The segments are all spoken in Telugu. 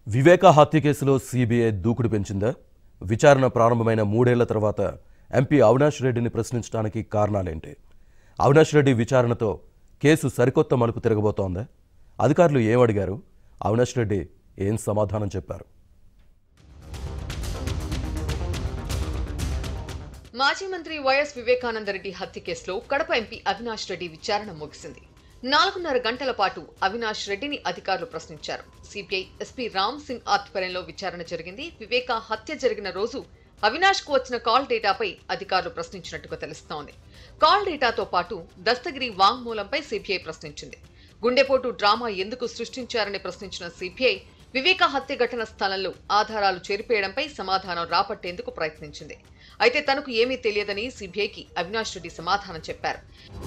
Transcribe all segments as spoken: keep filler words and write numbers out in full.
వివేక హత్య కేసులో సీబీఐ దూకుడు పెంచిందా? విచారణ ప్రారంభమైన మూడేళ్ల తర్వాత ఎంపీ అవినాష్ రెడ్డిని ప్రశ్నించడానికి కారణాలేంటి? అవినాష్ రెడ్డి విచారణతో కేసు సరికొత్త మలుపు తిరగబోతోందా? అధికారులు ఏం అడిగారు? అవినాష్ రెడ్డి ఏం సమాధానం చెప్పారు? మాజీ మంత్రి వైఎస్ వివేకానందరెడ్డి హత్య కేసులో కడప ఎంపీ అవినాష్ రెడ్డి విచారణ ముగిసింది. నాలుగున్నర గంటల పాటు అవినాష్ రెడ్డిని అధికారులు ప్రశ్నించారు. సిబిఐ ఎస్పీ రామ్ సింగ్ ఆధ్వర్యంలో విచారణ జరిగింది. వివేక హత్య జరిగిన రోజు అవినాష్ కు వచ్చిన కాల్ డేటాపై అధికారులు ప్రశ్నించినట్టుగా తెలుస్తోంది. కాల్ డేటాతో పాటు దస్తగిరి వాంగ్మూలంపై సిబిఐ ప్రశ్నించింది. గుండెపోటు డ్రామా ఎందుకు సృష్టించారని ప్రశ్నించిన సిబిఐ వివేక హత్య ఘటన స్థలంలో ఆధారాలు చేరిపేయడంపై సమాధానం రాబట్టేందుకు ప్రయత్నించింది. అయితే తనకు ఏమీ తెలియదని సిబిఐకి అవినాష్ రెడ్డి సమాధానం చెప్పారు.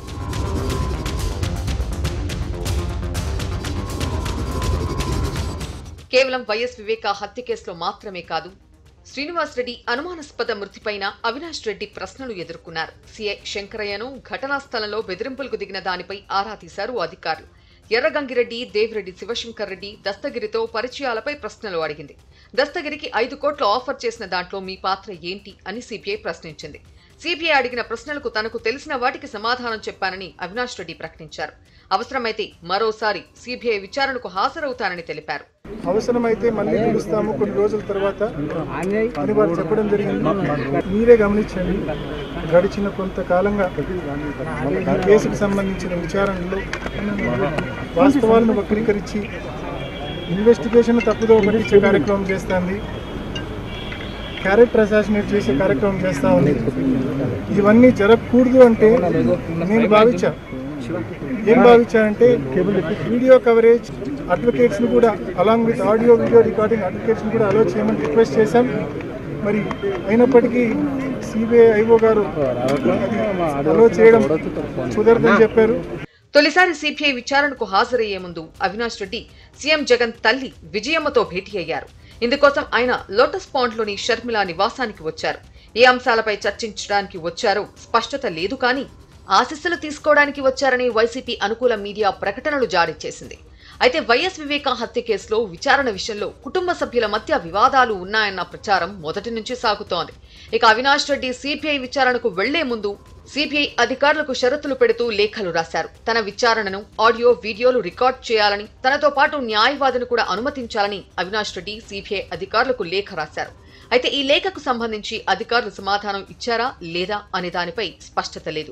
కేవలం వైఎస్ వివేక హత్య కేసులో మాత్రమే కాదు, శ్రీనివాస్ రెడ్డి అనుమానాస్పద మృతిపైన అవినాష్ రెడ్డి ప్రశ్నలు ఎదుర్కొన్నారు. సీఐ శంకరయ్యను ఘటనా స్థలంలో బెదిరింపులకు దిగిన దానిపై ఆరా తీశారు అధికారులు. ఎర్రగంగిరెడ్డి, దేవిరెడ్డి శివశంకర్ రెడ్డి దస్తగిరితో పరిచయాలపై ప్రశ్నలు అడిగింది. దస్తగిరికి ఐదు కోట్లు ఆఫర్ చేసిన దాంట్లో మీ పాత్ర ఏంటి అని సిబిఐ ప్రశ్నించింది. సిబిఐ అడిగిన ప్రశ్నలకు తనకు తెలిసిన వాటికి సమాధానం చెప్పానని అవినాష్ రెడ్డి ప్రకటించారు. అవసరమైతే మరోసారి సిబిఐ విచారణకు హాజరవుతానని తెలిపారు. అవసరమైతే మళ్ళీ పిలుస్తాము కొన్ని రోజుల తర్వాత అని వారు చెప్పడం జరిగింది. మీరే గమనించండి, గడిచిన కొంతకాలంగా ఈ కేసుకు సంబంధించిన విచారణలో వాస్తవాలను వక్రీకరించి ఇన్వెస్టిగేషన్ తప్పుదో పట్టించే కార్యక్రమం చేస్తుంది, క్యారెక్టర్ అసాసినేట్ చేసే కార్యక్రమం చేస్తా ఉంది. ఇవన్నీ జరగకూడదు అంటే నేను భావించా ఏం భావించానంటే వీడియో కవరేజ్ అడ్వకేట్స్ ను కూడా along with audio video recording advocates ను కూడా అలో చేయమని రిక్వెస్ట్ చేశాం. మరి అయినప్పటికీ సిబిఐ ఐఓ గారు అలో చేయడం కుదరదని చెప్పారు. తొలిసారి సిబిఐ విచారణకు హాజరయ్యే ముందు అవినాష్ రెడ్డి సీఎం జగన్ తల్లి విజయమ్మతో భేటీ అయ్యారు. ఇందుకోసం ఆయన లోటస్ పాండ్ లోని షర్మిల నివాసానికి వచ్చారు. ఏ అంశాలపై చర్చించడానికి వచ్చారో స్పష్టత లేదు, కానీ ఆశీస్సులు తీసుకోవడానికి వచ్చారని వైసీపీ అనుకూల మీడియా ప్రకటనలు జారీ చేసింది. అయితే వైఎస్ వివేక హత్య కేసులో విచారణ విషయంలో కుటుంబ సభ్యుల మధ్య వివాదాలు ఉన్నాయన్న ప్రచారం మొదటి నుంచి సాగుతోంది. ఇక అవినాష్ రెడ్డి సిబిఐ విచారణకు వెళ్లే ముందు సిబిఐ అధికారులకు షరతులు పెడుతూ లేఖలు రాశారు. తన విచారణను ఆడియో వీడియోలు రికార్డ్ చేయాలని, తనతో పాటు న్యాయవాదిని కూడా అనుమతించాలని అవినాష్ రెడ్డి సిబిఐ అధికారులకు లేఖ రాశారు. అయితే ఈ లేఖకు సంబంధించి అధికారులు సమాధానం ఇచ్చారా లేదా అనే దానిపై స్పష్టత లేదు.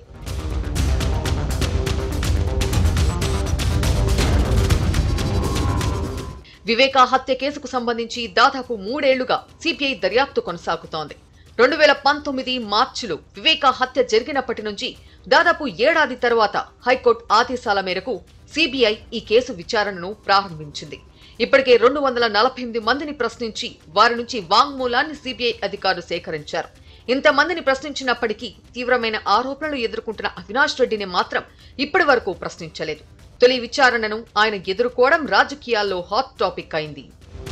వివేక హత్య కేసుకు సంబంధించి దాదాపు మూడేళ్లుగా సిబిఐ దర్యాప్తు కొనసాగుతోంది. రెండు వేల పంతొమ్మిది మార్చిలో వివేక హత్య జరిగినప్పటి నుంచి దాదాపు ఏడాది తర్వాత హైకోర్టు ఆదేశాల మేరకు సిబిఐ ఈ కేసు విచారణను ప్రారంభించింది. ఇప్పటికే రెండు వందల నలభై ఎనిమిది మందిని ప్రశ్నించి వారి నుంచి వాంగ్మూలాన్ని సిబిఐ అధికారులు సేకరించారు. ఇంతమందిని ప్రశ్నించినప్పటికీ తీవ్రమైన ఆరోపణలు ఎదుర్కొంటున్న అవినాష్ రెడ్డిని మాత్రం ఇప్పటి వరకు ప్రశ్నించలేదు. తొలి విచారణను ఆయన ఎదుర్కోవడం రాజకీయాల్లో హాట్ టాపిక్ అయింది.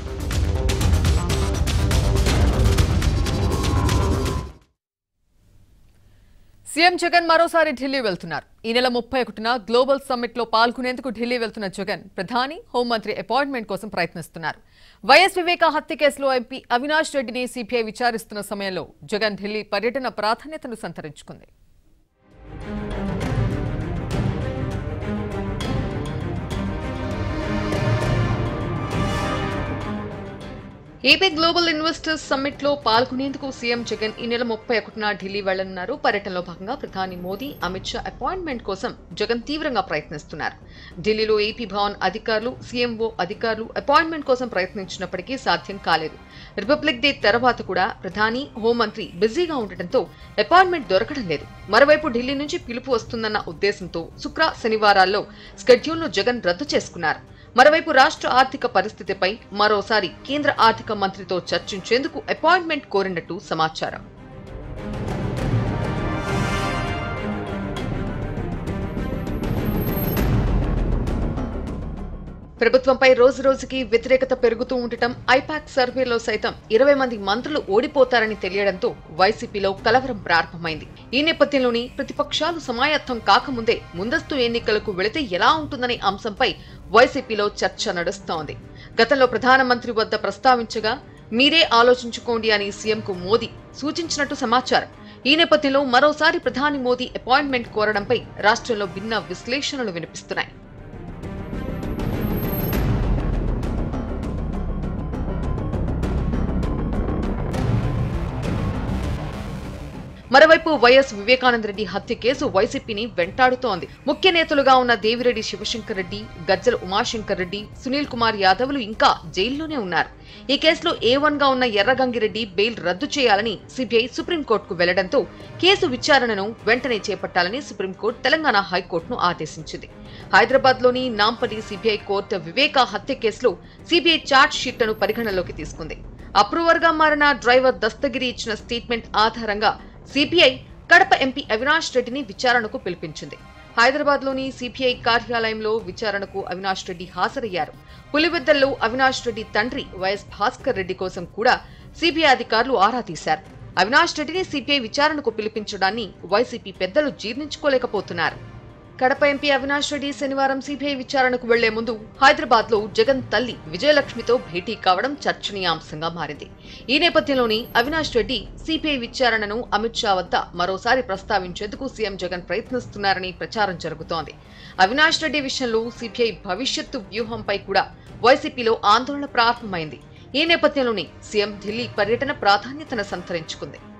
సీఎం జగన్ మరోసారి ఢిల్లీ వెళ్తున్నారు. ఈ నెల ముప్పై ఒకటిన గ్లోబల్ సమ్మిట్ లో పాల్గొనేందుకు ఢిల్లీ వెళ్తున్న జగన్ ప్రధాని, హోంమంత్రి అపాయింట్మెంట్ కోసం ప్రయత్నిస్తున్నారు. వైఎస్ వివేక హత్య కేసులో ఎంపీ అవినాష్ రెడ్డిని సిబిఐ విచారిస్తున్న సమయంలో జగన్ ఢిల్లీ పర్యటన ప్రాధాన్యతను సంతరించుకుంది. ఏపీ గ్లోబల్ ఇన్వెస్టర్స్ సమ్మిట్ లో పాల్గొనేందుకు సీఎం జగన్ ఈ నెల ముప్పై ఒకటిన ఢిల్లీ వెళ్లనున్నారు. పర్యటనలో భాగంగా ప్రధాని మోదీ, అమిత్ షా అపాయింట్మెంట్ కోసం జగన్ తీవ్రంగా ప్రయత్నిస్తున్నారు. ఢిల్లీలో ఏపీ భవన్ అధికారులు, సీఎంఓ అధికారులు అపాయింట్మెంట్ కోసం ప్రయత్నించినప్పటికీ సాధ్యం కాలేదు. రిపబ్లిక్ డే తర్వాత కూడా ప్రధాని, హోంమంత్రి బిజీగా ఉండటంతో అపాయింట్మెంట్ దొరకడం లేదు. మరోవైపు ఢిల్లీ నుంచి పిలుపు వస్తుందన్న ఉద్దేశంతో శుక్ర, శనివారాల్లో స్కెడ్యూల్ను జగన్ రద్దు చేసుకున్నారు. మరోవైపు రాష్ట్ర ఆర్థిక పరిస్థితిపై మరోసారి కేంద్ర ఆర్థిక మంత్రితో చర్చించేందుకు అపాయింట్మెంట్ కోరినట్టు సమాచారం. ప్రభుత్వంపై రోజు రోజుకి వ్యతిరేకత పెరుగుతూ ఉండటం, ఐపాక్ సర్వేలో సైతం ఇరవై మంది మంత్రులు ఓడిపోతారని తెలియడంతో వైసీపీలో కలవరం ప్రారంభమైంది. ఈ నేపథ్యంలోని ప్రతిపక్షాలు సమాయత్తం కాకముందే ముందస్తు ఎన్నికలకు వెళితే ఎలా ఉంటుందనే అంశంపై వైసీపీలో చర్చ నడుస్తోంది. గతంలో ప్రధానమంత్రి వద్ద ప్రస్తావించగా మీరే ఆలోచించుకోండి అని సీఎంకు మోదీ సూచించినట్టు సమాచారం. ఈ నేపథ్యంలో మరోసారి ప్రధాని మోదీ అపాయింట్మెంట్ కోరడంపై రాష్ట్రంలో భిన్న విశ్లేషణలు వినిపిస్తున్నాయి. మరోవైపు వైఎస్ వివేకానందరెడ్డి హత్య కేసు వైసీపీని వెంటాడుతోంది. ముఖ్య నేతలుగా ఉన్న దేవిరెడ్డి శివశంకర్ రెడ్డి, గజ్జల ఉమాశంకర్ రెడ్డి, సునీల్ కుమార్ యాదవ్లు ఇంకా జైల్లోనే ఉన్నారు. ఈ కేసులో ఏ వన్ గా ఉన్న ఎర్రగంగిరెడ్డి బెయిల్ రద్దు చేయాలని సిబిఐ సుప్రీంకోర్టుకు వెళ్లడంతో కేసు విచారణను వెంటనే చేపట్టాలని సుప్రీంకోర్టు తెలంగాణ హైకోర్టును ఆదేశించింది. హైదరాబాద్ లోని నాంపల్లి సిబిఐ కోర్టు వివేక హత్య కేసులో సిబిఐ ఛార్జ్ షీట్లను పరిగణనలోకి తీసుకుంది. అప్రూవర్ గా మారిన డ్రైవర్ దస్తగిరి ఇచ్చిన స్టేట్మెంట్ ఆధారంగా సిబిఐ కడప ఎంపీ అవినాష్ రెడ్డిని విచారణకు పిలిపించింది. హైదరాబాద్ లోని సిబిఐ కార్యాలయంలో విచారణకు అవినాష్ రెడ్డి హాజరయ్యారు. పులివెద్దల్లో అవినాష్ రెడ్డి తండ్రి వైఎస్ భాస్కర్ రెడ్డి కోసం కూడా సిబిఐ అధికారులు ఆరా తీశారు. అవినాష్ రెడ్డిని సిబిఐ విచారణకు పిలిపించడాన్ని వైసీపీ పెద్దలు జీర్ణించుకోలేకపోతున్నారు. కడప ఎంపీ అవినాష్ రెడ్డి శనివారం సిబిఐ విచారణకు వెళ్లే ముందు హైదరాబాద్ లో జగన్ తల్లి విజయలక్ష్మితో భేటీ కావడం చర్చనీయాంశంగా మారింది. ఈ నేపథ్యంలోని అవినాష్ రెడ్డి సిబిఐ విచారణను అమిత్ షా వద్ద మరోసారి ప్రస్తావించేందుకు సీఎం జగన్ ప్రయత్నిస్తున్నారని ప్రచారం జరుగుతోంది. అవినాష్ రెడ్డి విషయంలో సిబిఐ భవిష్యత్తు వ్యూహంపై కూడా వైసీపీలో ఆందోళన ప్రారంభమైంది. ఈ నేపథ్యంలోనే సీఎం ఢిల్లీ పర్యటన ప్రాధాన్యతను సంతరించుకుంది.